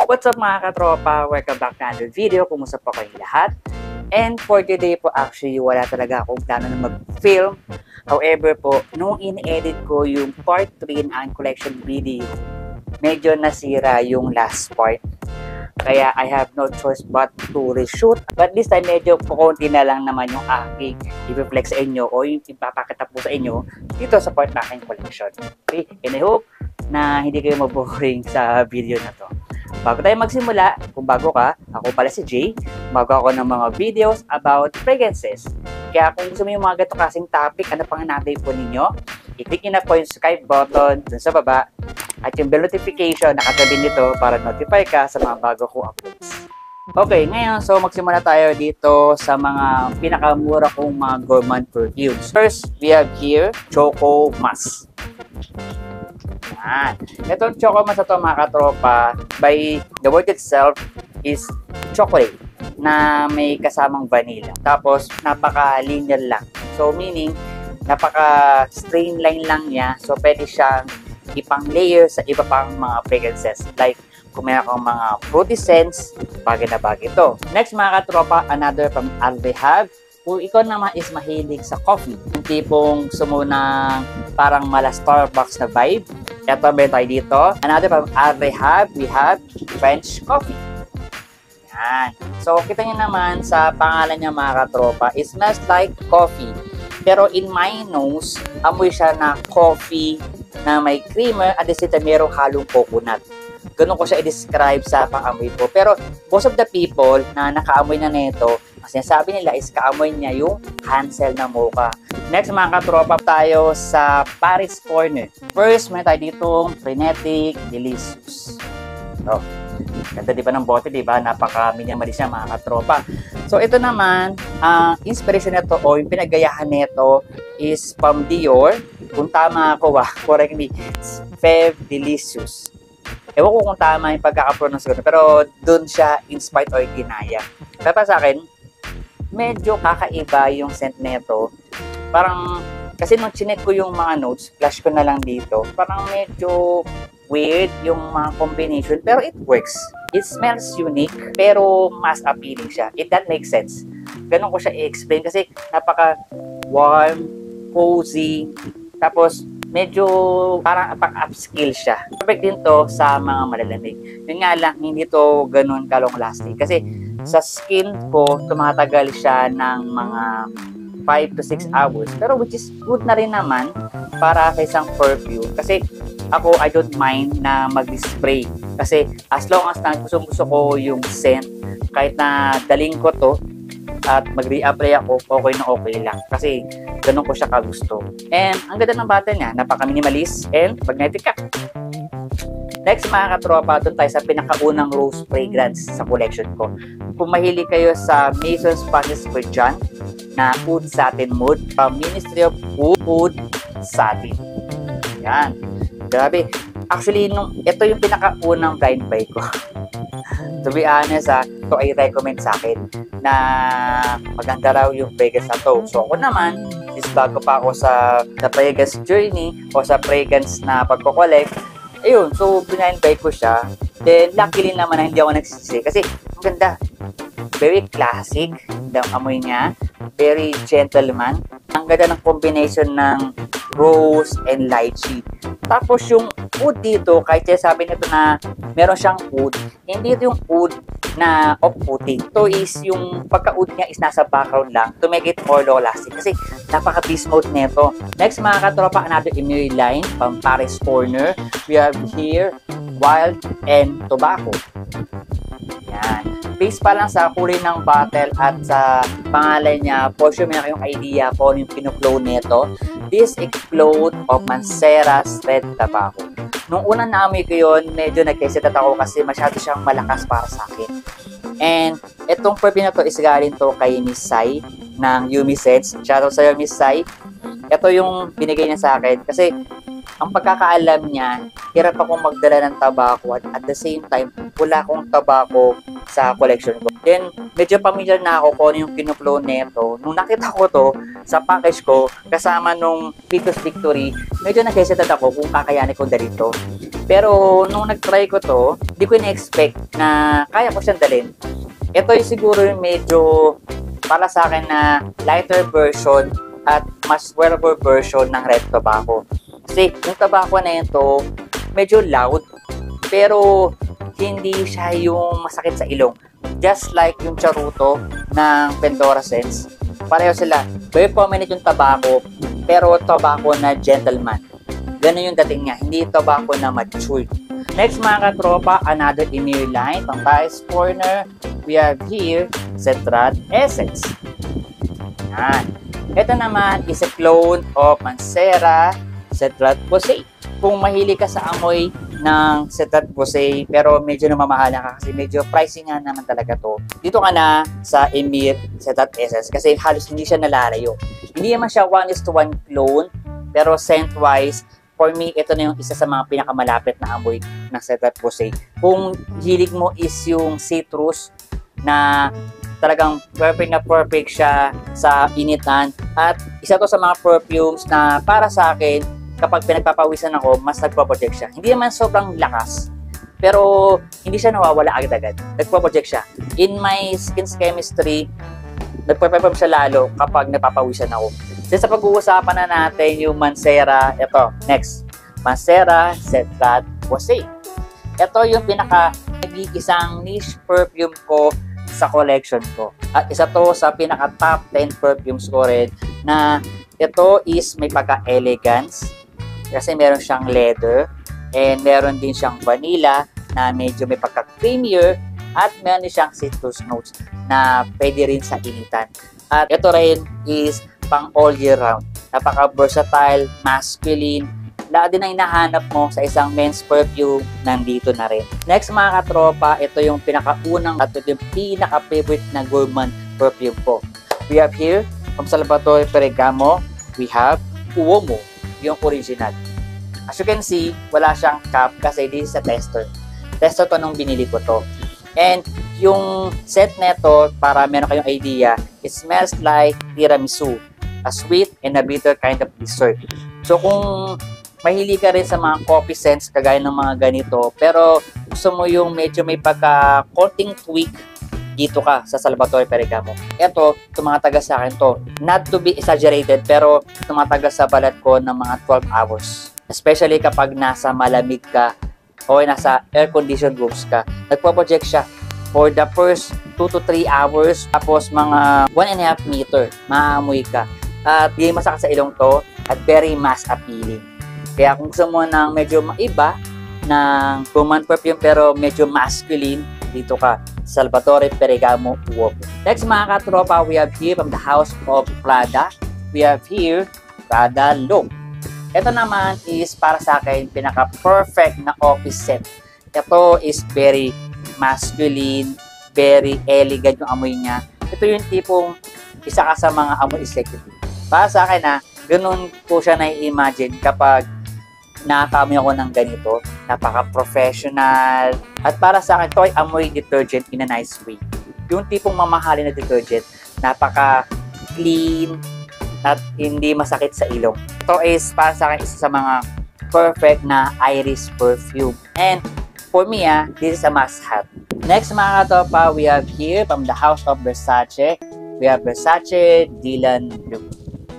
What's up mga katropa? Welcome back to another video. Kumusta po kayong lahat? And for today po actually wala talaga akong plano na mag-film. However po, nung in-edit ko yung part 3 ng collection video, medyo nasira yung last part. Kaya I have no choice but to reshoot. But this time medyo kukunti na lang naman yung aking i-reflex sa inyo o yung ipapakita po sa inyo dito sa part ng aking collection. Okay? And I hope na hindi kayo maboring sa video na to. Bago tayo magsimula, kung bago ka, ako pala si Jay. Bago ako ng mga videos about fragrances. Kaya kung gusto mo yung mga ganito kasing topic, ano pang hanapin po ninyo, i-click nyo na po yung subscribe button dun sa baba at yung bell notification nakatabi nito para notify ka sa mga bago ko uploads. Okay, ngayon, so magsimula tayo dito sa mga pinakamura kong mga gourmand perfumes. First, we have here, Choco Mas. Yan. Itong Choco Mas na ito mga katropa, by the word itself is chocolate na may kasamang vanilla. Tapos, napaka-linear lang. So, meaning, napaka-streamline lang niya. So, pwede siyang ipang-layer sa iba pang mga fragrances. Like, kung meron kang mga fruity scents, bagay na bagay ito. Next mga katropa, another from Alvehab. Kung ikaw naman is mahilig sa coffee, yung tipong sumunang parang mala Starbucks na vibe, eto meron tayo dito. Another from Alvehab, we have French coffee. Yan. So, kita nyo naman sa pangalan niya mga katropa, it smells like coffee. Pero in my nose, amoy siya na coffee na may creamer at the same time merong halong coconut. Ganun ko siya i-describe sa pang-amoy ko. Pero most of the people na nakaamoy na nito, ang sinasabi nila is kaamoy niya yung Hansel na mocha. Next mga katropa tayo sa Paris Corner. First, may tayo ditong Frenetic Delicious. So, ganda di ba ng bote, di ba? Napaka-minimalist niya mga katropa. So, ito naman, ang inspiration nito o yung pinagayahan nito is from Dior. Kung tama ako, correct me, Fève Delicious. Ewan ko kung tama yung pagkakapronounce ko, pero dun siya inspired or ginaya. Kaya pa sa akin, medyo kakaiba yung scent nito. Parang, kasi nung chinek ko yung mga notes, flash ko na lang dito, parang medyo weird yung mga combination, pero it works. It smells unique, pero mas appealing siya. If that makes sense. Ganun ko siya i-explain kasi napaka-warm, cozy, tapos medyo parang pang-upskill siya. Perfect din to sa mga malalamig. Yun nga lang, hindi to ganun kalong lasting. Kasi sa skin ko, tumatagal siya ng mga 5 to 6 hours. Pero which is good na rin naman para sa isang perfume. Kasi ako, I don't mind na mag-spray. Kasi as long as na gusto ko yung scent, kahit na daling ko to, at mag-reapply ako, okay na okay lang. Kasi ganun ko siya kagusto. And ang ganda ng bottle niya, napaka-minimalist and magnetic ka. Next mga katropa, doon tayo sa pinakaunang rose fragrance sa collection ko. Kung mahilig kayo sa Mason's Paris for John na Oud Satin Mood from Ministry of Oud Satin. Yan. Grabe. Actually, ito yung pinakaunang blind buy ko. To be honest, ito ay recommend sa akin na maganda raw yung fragrance na to. So ako naman, is bago pa ako sa fragrance journey o sa fragrance na pagko-collect, ayun, so pina-invite ko siya. Then luckily naman na hindi ako nagsisisi kasi ang ganda. Very classic, ang amoy niya. Very gentleman. Ang ganda ng combination ng rose and lychee. Tapos yung oud dito, kahit sabi nito na meron siyang oud, hindi ito yung oud na off-putting. Ito is yung pagka-oud niya is nasa background lang to make it more long-lasting. Kasi napaka-beast mode nito. Next mga katropa, another Emery line from Paris Corner. We have here Wild and Tobacco. Yan. Based pa lang sa kulay ng bottle at sa pangalan niya, for sure may kayong idea kung ano yung pinupload nito. This explode of Mancera's Red Tobacco. Nung unang naamoy ko yun, medyo nag-hesitate ako kasi masyado siyang malakas para sa akin. And itong perfume na to is galing to kay Miss Sai ng Yumi Scents. Shoutout sa'yo Miss Sai. Ito yung binigay niya sa akin kasi ang pagkakaalam niya, hirap akong magdala ng tabako at the same time, wala akong tabako sa collection ko. Then, medyo familiar na ako kung ano yung kinuplow nito. Nung nakita ko to sa package ko, kasama nung Vitus Victory, medyo nag-hesitate ako kung kakayanin ko dalito. Pero nung nag-try ko to, di ko na-expect na kaya ko siyang dalhin. Ito yung siguro yung medyo para sa akin na lighter version at mas wearable version ng red tobacco. Kasi yung tobacco na ito, medyo loud, pero hindi siya yung masakit sa ilong. Just like yung charuto ng Pandora Sense. Pareho sila. Very prominent yung tobacco, pero tobacco na gentleman. Ganun yung dating niya, hindi tobacco na mature. Next mga katropa, another Emir line, pang Vice Corner. We have here, Cetrad Essence. Yan. Ito naman is a clone of Mancera Cetrad Posay. Kung mahilig ka sa amoy ng Cetrad Posay, pero medyo namamahala ka kasi medyo pricey nga naman talaga to. Dito ka na sa Emir Cetrad Essence kasi halos hindi siya nalalayo. Hindi naman siya 1:1 clone, pero scent-wise, for me, ito na yung isa sa mga pinakamalapit na amoy ng Cetrad Posay. Kung hilig mo is yung citrus na talagang perfect siya sa initan. At isa to sa mga perfumes na para sa akin, kapag pinagpapawisan ako, mas nagpo-project siya. Hindi naman sobrang lakas, pero hindi siya nawawala agad-agad. Nagpo-project siya. In my skin's chemistry, nagpo-perform siya lalo kapag napapawisan ako. Sa pag-uusapan na natin yung Mancera, ito, next. Mancera Cetrad Posay. Ito yung nag-iisang niche perfume ko sa collection ko. At isa to sa pinaka top 10 perfumes ko rin na ito is may pagka-elegance kasi meron siyang leather and meron din siyang vanilla na medyo may pagka-creamier at meron din siyang citrus notes na pwede rin sa initan. At ito rin is pang all year round. Napaka-versatile, masculine. Lahat din ang hinahanap mo sa isang men's perfume, nandito na rin. Next mga katropa, ito yung pinakaunang at ito yung pinaka-favorite na gourmand perfume ko. We have here, from Salvatore Ferragamo, we have Uomo, yung original. As you can see, wala siyang cap kasi this is a tester. Tester to nung binili ko to. And yung set neto, para meron kayong idea, it smells like tiramisu, a sweet and a bitter kind of dessert. So kung mahilig ka rin sa mga coffee scents kagaya ng mga ganito, pero gusto mo yung medyo may konting tweak, dito ka sa Salvatore Ferragamo. Ito, tumatagal sa akin to. Not to be exaggerated, pero tumatagal sa balat ko ng mga 12 hours. Especially kapag nasa malamig ka o nasa air-conditioned rooms ka. Nagpo-project siya for the first 2 to 3 hours, tapos mga 1.5 meter, maamoy ka. At di masakit sa ilong to, at very mass appealing. Kaya kung gusto mo ng medyo maiba, ng gourmand perfume pero medyo masculine, dito ka, Salvatore Ferragamo Uomo. Next mga katropa, we have here from the House of Prada, we have here Prada Look. Ito naman is para sa akin pinaka-perfect na office set. Ito is very masculine, very elegant yung amoy niya. Ito yung tipong isa ka sa mga amoy executive. Para sa akin ganun ko siya na-imagine kapag nakakamoy ako ng ganito. Napaka-professional. At para sa akin, ito ay amoy detergent in a nice way. Yung tipong mamahalin na detergent, napaka-clean at hindi masakit sa ilong. Ito is para sa akin isa sa mga perfect na iris perfume. And for me, this is a must-have. Next mga katopa, we have here from the House of Versace, we have Versace Dylan Blue.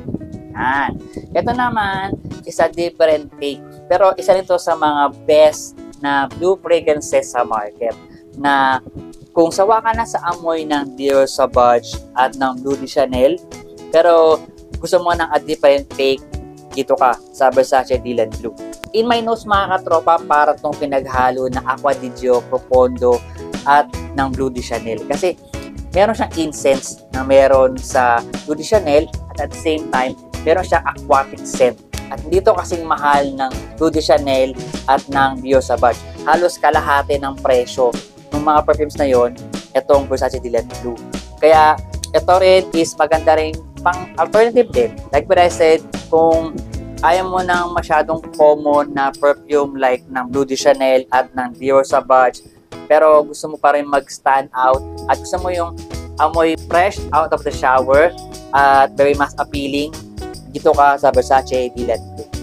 Yan. Ito naman is a different take. Pero isa nito sa mga best na blue fragrances sa market. Na kung sawa ka na sa amoy ng Dior Sauvage at ng Bleu de Chanel, pero gusto mo ng a different take, dito ka sa Versace Dylan Blue. In my nose mga katropa, para itong pinaghalo na Acqua di Gio Profondo at ng Bleu de Chanel. Kasi meron siyang incense na meron sa Bleu de Chanel at the same time, meron siyang aquatic scent. At dito kasing mahal ng Bleu de Chanel at ng Dior Sauvage. Halos kalahati ng presyo ng mga perfumes na yon, itong Versace Dylan Blue. Kaya ito rin is maganda rin pang alternative din. Like what I said, kung ayaw mo ng masyadong common na perfume like ng Bleu de Chanel at ng Dior Sauvage, pero gusto mo pa rin mag-stand out at gusto mo yung amoy fresh out of the shower at very mass appealing, dito ka sa Versace Dylan Blue.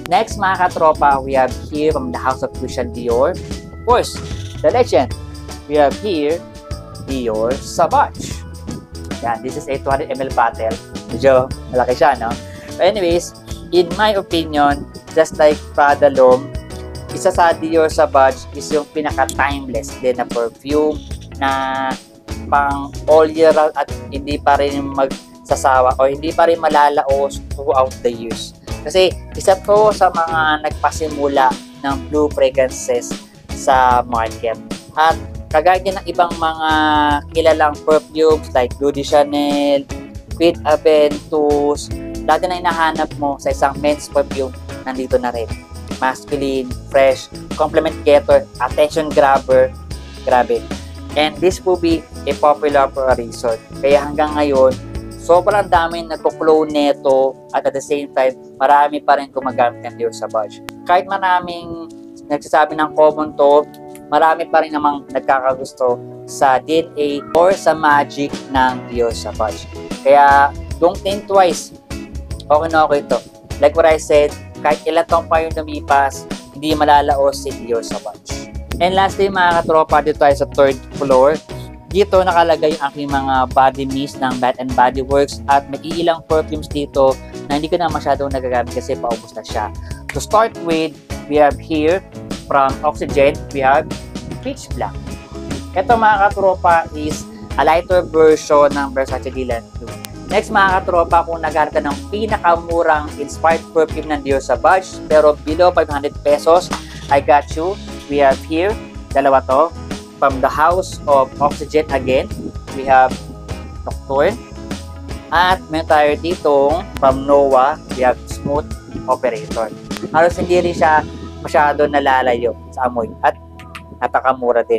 Next mga katropa, we have here from the House of Christian Dior. Of course, the legend. We have here Dior Sauvage. Yan, this is a 200 ml bottle. Medyo malaki siya, no? But anyways, in my opinion, just like Prada L'Homme, isa sa Dior Sauvage is yung pinaka-timeless din na perfume na pang all year round at hindi pa rin magsasawa o hindi pa rin malalaos throughout the years. Kasi isa to sa mga nagpasimula ng blue fragrances sa market. At kagaya ng ibang mga kilalang perfumes like Bleu de Chanel, Creed Aventus, lahat na hinahanap mo sa isang men's perfume, nandito na rin. Masculine, fresh, compliment getter, attention grabber, grabe. And this will be a popular for a reason. Kaya hanggang ngayon, sobrang daming nagko-clone neto at the same time, marami pa rin gumagamit ng Dior Sauvage. Kahit maraming nagsasabi ng common to, marami pa rin namang nagkakagusto sa DNA or sa magic ng Dior Sauvage. Kaya, don't think twice. Okay na okay to. Like what I said, kahit ilang taong pa yung lumipas, hindi malalaos si Dior Sauvage. And lastly mga katropa, dito tayo sa third floor. Dito nakalagay ang aking mga body mist ng Bath & Body Works at may ilang perfumes dito na hindi ko na masyadong nagagamit kasi paubos na siya. To start with, we have here from Oxygen, we have Peach Black. Ito mga katropa is a lighter version ng Versace Dylan 2. Next mga katropa, kung naghanap ka ng pinakamurang inspired perfume ng Dior Sauvage pero below 500 pesos, I got you. We have here, dalawa to. From the House of Oxygen again, we have Nocturne. At may tayo ditong from Noah, we have Smooth Operator. Halos hindi rin siya masyado nalalayo sa amoy at napakamura din.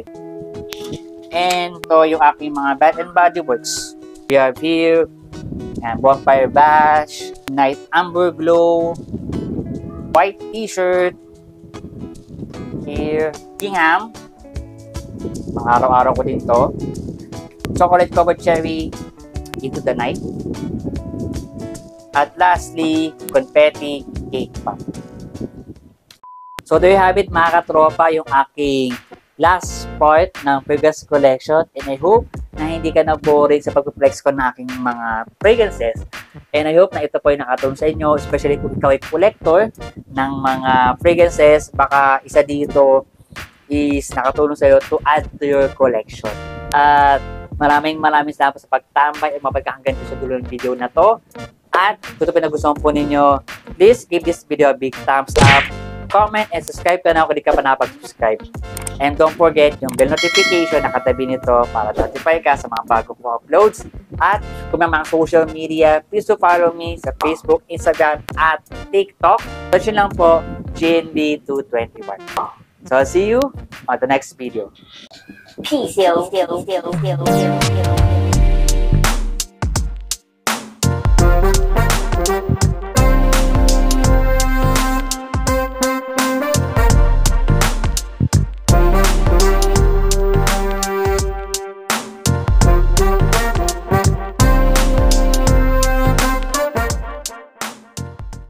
And to yung aking mga Bath & Body Works. We have here Bonfire Bash, Night Amber Glow, White T-shirt, here Kingham, mga araw-araw ko din to, Chocolate Covered Cherry, Into the Night, at lastly, Confetti Cake Pop. So there you have it mga katropa, yung aking last part ng fragrance collection, and I hope na hindi ka na boring sa pag-flex ko ng aking mga fragrances. And I hope na ito po ay nakatulong sa inyo, especially kung ikaw ay collector ng mga fragrances. Baka isa dito is nakatulong sa iyo to add to your collection. At maraming salamat sa pagtambay at mapagkahanggan sa dulo ng video na to. At kung ito pinagustuhan po ninyo, please give this video a big thumbs up, comment, and subscribe ka na kung di ka pa nakapag-subscribe. And don't forget yung bell notification na katabi nito para notify ka sa mga bago kong uploads. At kung may mga social media, please do follow me sa Facebook, Instagram, at TikTok. Search lang po, GNB221. So I'll see you on the next video. Peace.